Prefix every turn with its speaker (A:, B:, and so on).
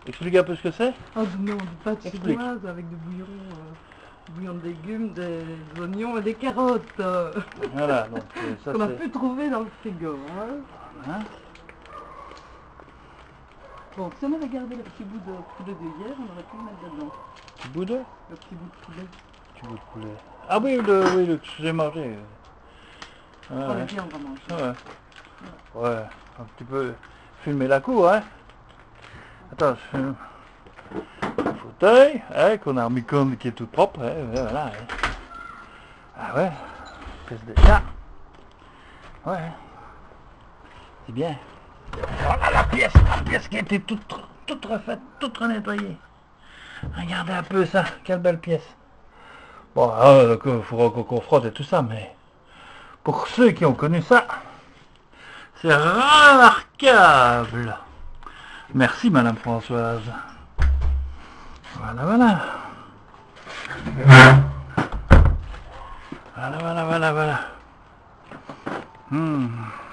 A: Explique un peu ce que c'est.
B: Oh non, du pâte
A: Explique.
B: chinoise avec du bouillon de légumes, des oignons et des carottes.
A: Voilà, donc ça
B: Qu'on a
A: c'est...
B: pu trouver dans le frigo. Hein.
A: Hein?
B: Bon, si on avait gardé le petit bout de poulet de hier, on aurait pu le mettre dedans.
A: Petit bout de...
B: Le petit bout de poulet.
A: Petit bout de poulet. Ah oui, le que j'ai mangé. Ouais,
B: Oh,
A: ouais.
B: la viande, on va manger.
A: Ouais, un petit peu filmer la cour, hein. Attends, je filme le fauteuil, hein, qu'on a remis comme qui est tout propre, hein, voilà. Hein. Ah ouais, pièce de chat. Ouais, c'est bien. Voilà la pièce qui a été toute refaite, toute renettoyée. Regardez un peu ça, quelle belle pièce. Bon, il faudra qu'on frotte et tout ça, mais pour ceux qui ont connu ça, c'est remarquable. Merci Madame Françoise. Voilà, voilà. Voilà.